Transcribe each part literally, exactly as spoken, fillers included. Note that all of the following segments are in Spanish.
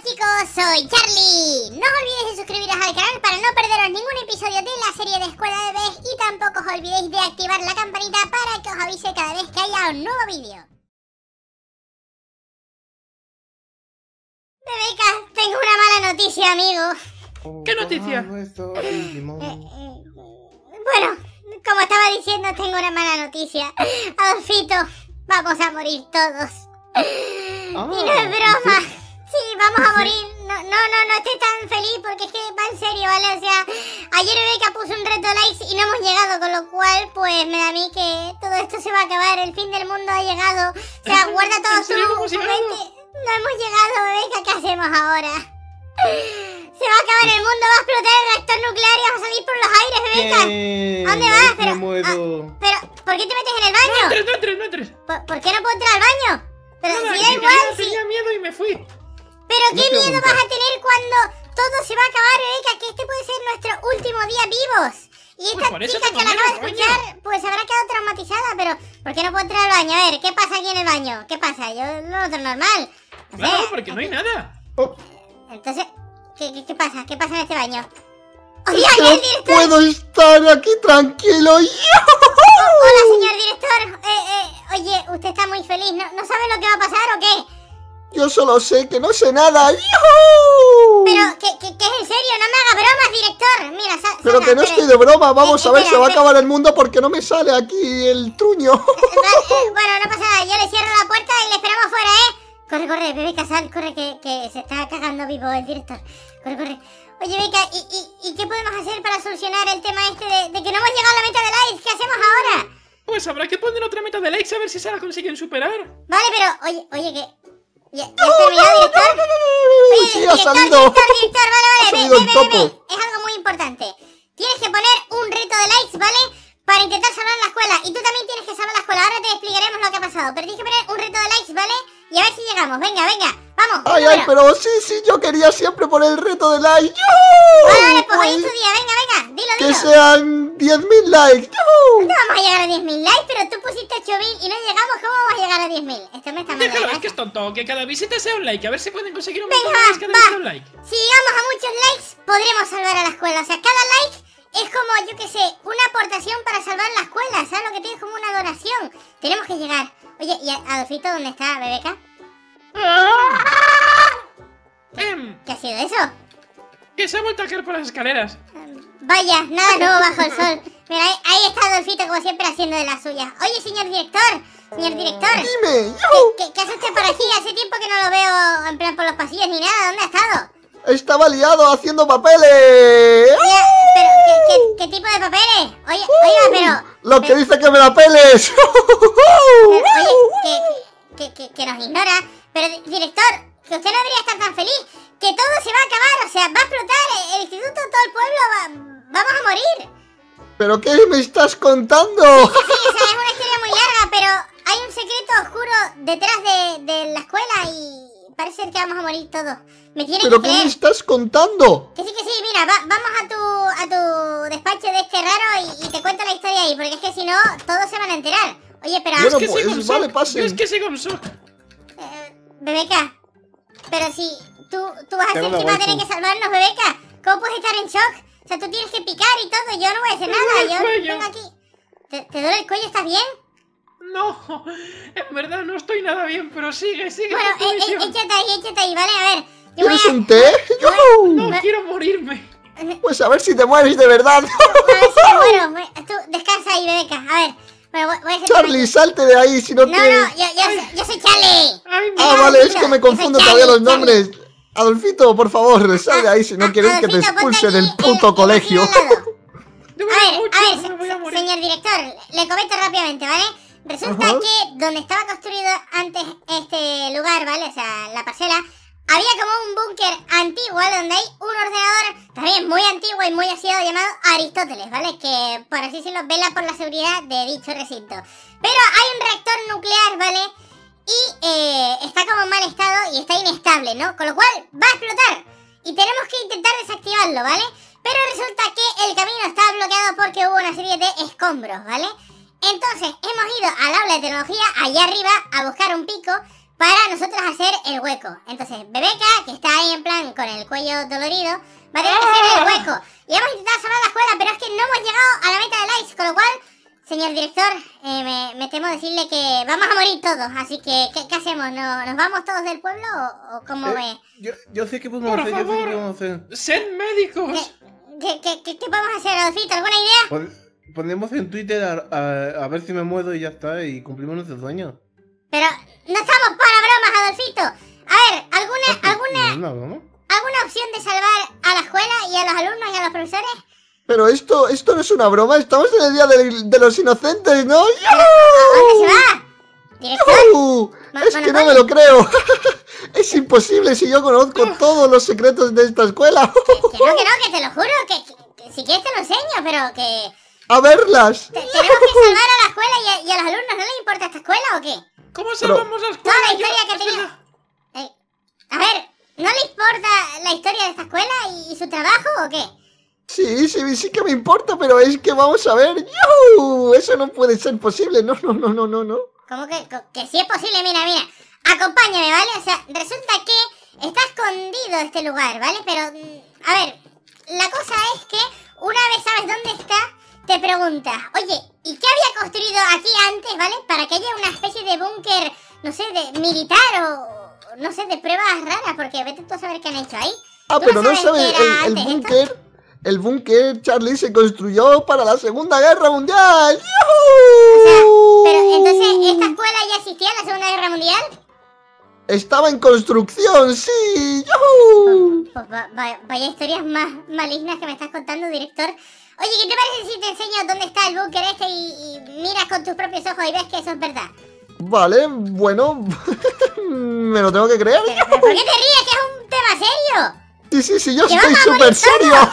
chicos, soy Charlie. No os olvidéis de suscribiros al canal para no perderos ningún episodio de la serie de Escuela de Bebés y tampoco os olvidéis de activar la campanita para que os avise cada vez que haya un nuevo vídeo. Bebeca, tengo una mala noticia, amigo. ¿Qué noticia? Eh, eh, bueno, como estaba diciendo, tengo una mala noticia. Adolfito, vamos a morir todos. Ah, y no es broma. Sí, vamos a morir. No, no, no, no estoy tan feliz porque es que va en serio, ¿vale? O sea, ayer Bebeca puso un reto de likes y no hemos llegado, con lo cual, pues me da a mí que todo esto se va a acabar. El fin del mundo ha llegado. O sea, guarda todo tu juguete. No hemos llegado, Bebeca. ¿Qué hacemos ahora? Se va a acabar el mundo, va a explotar el reactor nuclear y vamos a salir por los aires, Bebeca. ¿A dónde vas? Pero, ah, pero, ¿por qué te metes en el baño? No entres, no entres, no entres. ¿Por, ¿por qué no puedo entrar al baño? Pero Nada, si que da igual, yo si... tenía miedo y me fui. Pero Una qué miedo pregunta. vas a tener cuando todo se va a acabar, Bebeca, que este puede ser nuestro último día vivos. Y esta Pues por eso chica te que la acaba de conviene el escuchar, pues habrá quedado traumatizada, pero ¿por qué no puedo entrar al baño? A ver, ¿qué pasa aquí en el baño? ¿Qué pasa? Yo lo noto normal. No sé, Claro, porque no hay nada. Oh, entonces, ¿qué, qué, qué pasa? ¿Qué pasa en este baño? ¡Oye, oye, el no director! puedo estar aquí tranquilo. Hola, señor director. Eh, eh, oye, usted está muy feliz. ¿No, ¿No sabe lo que va a pasar o qué? Yo solo sé que no sé nada. ¡Yujú! Pero, ¿qué, qué, qué es en serio? No me haga bromas, director. Mira, sa Pero salga, que no pero- estoy de broma. Vamos Eh, a ver, espera, se va a espera. acabar el mundo porque no me sale aquí el truño. Va- eh, bueno, no pasa nada. Yo le cierro la puerta y le esperamos fuera, ¿eh? Corre, corre, Bebeca, sal, corre, que, que se está cagando vivo el director. Corre, corre. Oye, Bebeca, ¿y, y, ¿y qué podemos hacer para solucionar el tema este de, de que no hemos llegado a la meta de likes? ¿Qué hacemos ahora? Pues habrá que poner otra meta de likes a ver si se la consiguen superar. Vale, pero, oye, oye, que... ¿Ya, ya has terminado, director? Uy, Oye, sí, ha director, salido. director, director, vale, Ha vale, ve, salido ve, el ve, ve, topo. ve. Es algo muy importante. Tienes que poner un reto de likes, ¿vale? Para intentar salvar la escuela. Y tú también tienes que salvar la escuela. Ahora te explicaremos lo que ha pasado. Pero tienes que poner un reto de likes, ¿vale? Y a ver si llegamos. Venga, venga. Vamos. Ay, un ay, número. pero sí, sí, yo quería siempre poner el reto de like. Vale, vale, pues hoy es ¡Yujú! tu día. Venga, venga. Dilo, Que dilo. sean diez mil likes. ¡Yujú! No vamos a llegar a diez mil likes, pero tú pusiste ocho mil y no llegamos. ¿Cómo vamos a llegar a diez mil? Esto me está mal. Déjalo, es que es tonto. Que cada visita sea un like. A ver si pueden conseguir un Venga, montón de likes cada va, visita un va. like. Si llegamos a muchos likes, podremos salvar a la escuela. O sea, cada like es como, yo qué sé, una aportación para salvar la escuela. ¿Sabes lo que tiene? Es como una donación. Tenemos que llegar. Oye, ¿y Adolfito dónde está, Bebeca? Em, ¿Qué ha sido eso? que se ha vuelto a caer por las escaleras. Vaya, nada nuevo bajo el sol. Mira, ahí, ahí está Adolfito como siempre haciendo de las suyas. Oye, señor director, señor director, Dime. ¿qué, ¡Yujú! qué, qué hace usted por aquí? Hace tiempo que no lo veo en plan por los pasillos ni nada. ¿Dónde ha estado? Estaba liado haciendo papeles. Oiga, pero, ¿qué, qué, qué tipo de papeles? Oye, oiga, pero... Lo que pero- dice que me la peles. pero, oye, que, que, que, que nos ignora. Pero, di- director, que usted no debería estar tan feliz. Que todo se va a acabar, o sea, va a explotar el, el instituto, todo el pueblo, va- vamos a morir. ¿Pero qué me estás contando? Sí, o sea, es una historia muy larga, pero hay un secreto oscuro detrás de, de la escuela y parece que vamos a morir todos. Me tiene ¿Pero que qué me creer. estás contando? Que sí, que sí, mira, va- vamos a tu, a tu despacho de este raro y, y te cuento la historia ahí, porque es que si no, todos se van a enterar. Oye, pero... Bueno, Es que pues, sigo en vale, shock. pasen. Yo es que sigo en shock. Eh, Bebeca, pero si tú, tú vas a ser Tengo la quien va a waifu. tener que salvarnos, Bebeca. ¿Cómo puedes estar en shock? O sea, tú tienes que picar y todo, yo no voy a hacer Me duele el nada, yo cuello. vengo aquí. ¿Te, ¿Te duele el cuello? ¿Estás bien? No, en verdad no estoy nada bien, pero sigue, sigue. Bueno, tu eh, eh, posición. échate ahí, échate ahí, ¿vale? A ver, yo voy ¿Quieres a... un té? ¡Yujú! No quiero morirme. Pues a ver si te mueres de verdad. A ver si me muero. Voy- Tú, descansa ahí, Bebeca. A ver, bueno, voy, voy a hacer... Charlie, salte de ahí si no No, te... no, yo, yo, soy- yo soy Charlie. Ay, Ah, me... vale, es Adolfito, que me yo confundo soy todavía los Charlie, nombres. Adolfito, por favor, sal de ahí si no Ah, quieres que te Adolfito, ponte expulsen del aquí, puto eh, colegio. aquí al lado. Yo A me voy ver, mucho, a ver, me se- voy a se- morir. señor director, le comento rápidamente, ¿vale? Resulta Ajá. que donde estaba construido antes este lugar, ¿vale? O sea, la parcela, había como un búnker antiguo, ¿vale? Donde hay un ordenador también muy antiguo y muy aseado llamado Aristóteles, ¿vale? Que, por así decirlo, vela por la seguridad de dicho recinto. Pero hay un reactor nuclear, ¿vale? Y eh, está como en mal estado y está inestable, ¿no? Con lo cual va a explotar. Y tenemos que intentar desactivarlo, ¿vale? Pero resulta que el camino está bloqueado porque hubo una serie de escombros, ¿vale? Entonces hemos ido al aula de tecnología allá arriba a buscar un pico para nosotros hacer el hueco. Entonces, Bebeca, que está ahí en plan con el cuello dolorido, va a tener que hacer el hueco. Y hemos intentado salvar la escuela, pero es que no hemos llegado a la meta de likes, con lo cual, señor director, eh, me, me temo decirle que vamos a morir todos. Así que, ¿qué, qué hacemos? ¿No, ¿Nos vamos todos del pueblo o, o cómo Eh, ve? yo, yo sé que podemos Por hacer, yo sé que favor, podemos hacer. sed médicos. ¿Qué, qué, qué, qué podemos hacer, Adolfito? ¿Alguna idea? Pon- Ponemos en Twitter a, a, a ver si me muero y ya está, y cumplimos nuestro sueño. Pero no estamos para bromas, Adolfito. A ver, ¿alguna, alguna, No, no, no. ¿alguna opción de salvar a la escuela y a los alumnos y a los profesores? Pero esto, esto no es una broma, estamos en el día de, de los inocentes, ¿no? ¿A dónde se va? ¿Director? ¡Yujú! Ma- Es que no Monopoly. me lo creo. Es imposible si yo conozco todos los secretos de esta escuela. Que no, que no, que te lo juro, que, que- que si quieres te lo enseño, pero que... A verlas. te- tenemos que salvar a la escuela y a, y a los alumnos. ¿No les importa esta escuela o qué? ¿Cómo salvamos la escuela? Toda la Yo- historia que tenía... Eh, a ver, ¿no le importa la historia de esta escuela y, y su trabajo o qué? Sí, sí, sí que me importa, pero es que vamos a ver. ¡Yujú! Eso no puede ser posible. No, no, no, no, no, no. ¿Cómo que, co- que sí es posible? Mira, mira, acompáñame, ¿vale? O sea, resulta que está escondido este lugar, ¿vale? Pero, mm, a ver, la cosa es que una vez sabes dónde está, te preguntas, oye, ¿y qué había construido aquí antes, ¿vale? Para que haya una especie de búnker, no sé, de militar o, no sé, de pruebas raras, porque vete tú a saber qué han hecho ahí. Ah, ¿Tú pero no qué sabes, era el, el antes esto? búnker. El búnker, Charlie, se construyó para la Segunda Guerra Mundial. O sea, ¡Yujú! pero entonces, ¿esta escuela ya existía en la Segunda Guerra Mundial? Estaba en construcción, sí. ¡Yujú! Pues va- va- vaya historias más malignas que me estás contando, director. Oye, ¿qué te parece si te enseño dónde está el búnker este y, y miras con tus propios ojos y ves que eso es verdad? Vale, bueno. Me lo tengo que creer. Pero, pero ¿por qué te ríes? Que es un tema serio. Sí, sí, sí, yo ¡Que estoy vamos a súper morir serio.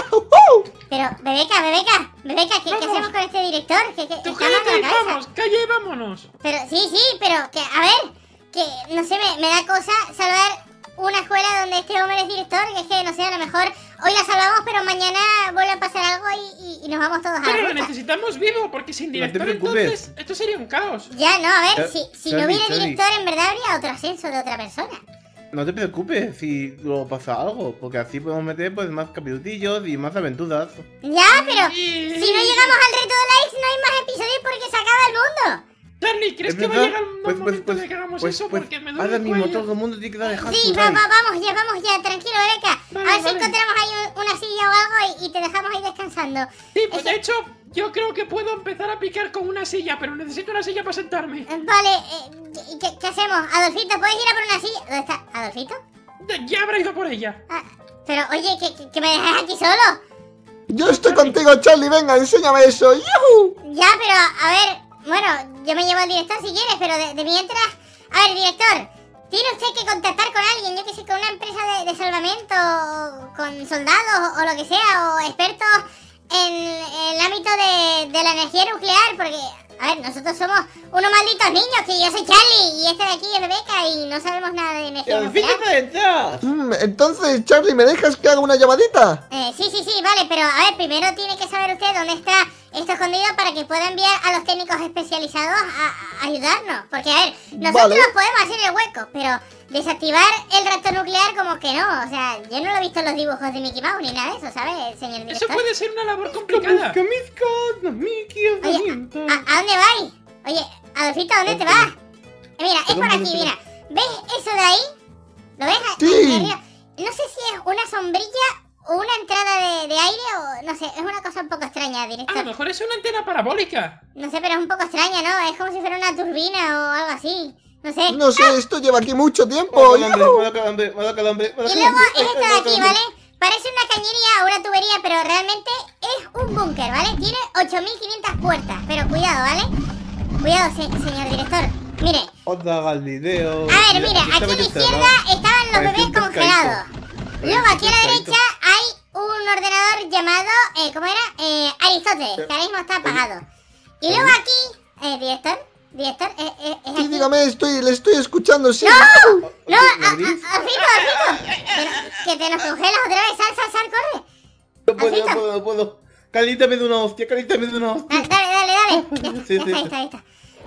Pero, Bebeca, Bebeca, Bebeca, ¿qué, ¿qué Vamos. hacemos con este director? ¿Qué, qué, Tú está mal cállate de y la cabeza? vamos, calla y vámonos. Pero, sí, sí, pero que, a ver, que, no sé, me, me da cosa salvar una escuela donde este hombre es director, que es que, no sé, a lo mejor hoy la salvamos, pero mañana vuelve a pasar algo y, y, y nos vamos todos a la Pero lo ruta. necesitamos vivo, porque sin No te director preocupes. entonces esto sería un caos. Ya, no, a ver, Char- si, si no Charlie, hubiera Charlie. director, en verdad habría otro ascenso de otra persona. No te preocupes si luego pasa algo, porque así podemos meter pues más capitulillos y más aventuras. Ya, pero Y- si no llegamos al reto de likes, no hay más episodios porque se acaba el mundo. Charlie, ¿crees ¿Es que va a verdad? llegar un Pues, pues, momento pues, de que hagamos pues, eso? pues, Porque me duele ahora el mismo cuello. todo el mundo tiene que dejar Sí, su va, like. va, vamos ya, vamos ya, tranquilo, Bebeca. Vale, A ver si vale. encontramos ahí un- una silla o algo y, y te dejamos ahí descansando. Sí, pues Ese- de hecho, yo creo que puedo empezar a picar con una silla, pero necesito una silla para sentarme. Eh, Vale, eh, ¿y qué, qué hacemos? Adolfito, ¿puedes ir a por una silla? ¿Dónde está? ¿Adolfito? Ya habrá ido por ella. Ah, pero oye, que, que- que me dejas aquí solo. Yo estoy contigo, Charlie. Venga, enséñame eso. ¡Yujú! Ya, pero a ver, bueno, yo me llevo al director si quieres, pero de, de mientras... A ver, director, ¿tiene usted que contactar con alguien? Yo que sé, con una empresa de, de salvamento, o con soldados o, o lo que sea, o expertos en el ámbito de, de la energía nuclear, porque... A ver, nosotros somos unos malditos niños, que yo soy Charlie y este de aquí es Bebeca y no sabemos nada de energía nuclear. detrás! Mm, entonces, Charlie, ¿me dejas que haga una llamadita? Eh, sí, sí, sí, vale, pero a ver, primero tiene que saber usted dónde está esto escondido para que pueda enviar a los técnicos especializados a, a ayudarnos. Porque, a ver, nosotros Vale. podemos hacer el hueco, pero desactivar el reactor nuclear como que no. O sea, yo no lo he visto en los dibujos de Mickey Mouse ni nada de eso, ¿sabes, señor Eso director? puede ser una labor complicada. mis cartas, Mickey, Oye, ¿a, a dónde vais? Oye, Adolfito, ¿a dónde te vas? Eh, mira, es por aquí, mira. ¿Ves eso de ahí? ¿Lo ves? Sí. Ahí arriba. No sé si es una sombrilla o una entrada de, de aire o... No sé, es una cosa un poco extraña, A lo director. mejor es una antena parabólica. No sé, pero es un poco extraña, ¿no? Es como si fuera una turbina o algo así. No sé. No sé, esto lleva aquí mucho tiempo. Me da ¡Yujú! calambre, me da calambre, me da Y calambre. luego es Ay, esto me de da aquí, calambre. ¿vale? Parece una cañería o una tubería, pero realmente es un búnker, ¿vale? Tiene ocho mil quinientas puertas, pero cuidado, ¿vale? Cuidado, se- señor director. Mire, Otra haga el video. a ver, mira, aquí a la izquierda estaban los Parece bebés un pescadito. congelados. Luego aquí a la pescadito. derecha hay un ordenador llamado, eh, ¿cómo era? Eh, Aristóteles, que ahora mismo está apagado. Y luego aquí, eh, director, director, eh, eh, es Sí, aquí. dígame, estoy, le estoy escuchando, sí. ¡No! ¡No! ¿Lo a- a- gris? ¡Alfito, Alfito! Que, no- que te nos congelas otra vez, sal, sal, sal, corre. No puedo, Alfito. no puedo, no puedo. Calita me da una hostia, Calita me da una hostia. Ah, dale, dale, dale. Ya, Sí, ya sí. está, ahí está, ahí está.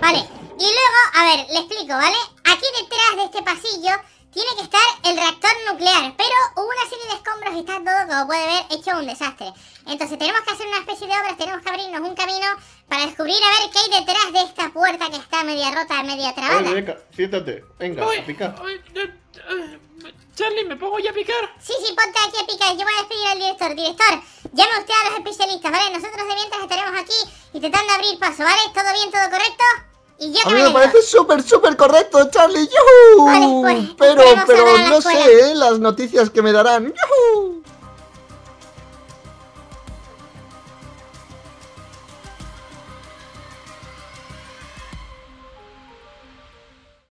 Vale, y luego, a ver, le explico, ¿vale? Aquí detrás de este pasillo tiene que estar el reactor nuclear, pero hubo una serie de escombros y está todo, como puede ver, hecho un desastre. Entonces tenemos que hacer una especie de obras, tenemos que abrirnos un camino para descubrir a ver qué hay detrás de esta puerta que está media rota, media trabada. Oye, venga, siéntate. Venga, Uy, a picar. uy, eh, eh, Charlie, ¿me pongo ya a picar? Sí, sí, ponte aquí a picar, yo voy a despedir al director. Director, llame usted a los especialistas, ¿vale? Nosotros de mientras estaremos aquí intentando abrir paso, ¿vale? ¿Todo bien, todo correcto? Y yo A que mí me me vengo. parece súper, súper correcto, Charlie. ¡Yujú! Vale, pues, Pero, esperemos pero ahora a la no escuela. sé, ¿eh? Las noticias que me darán. ¡Yujú!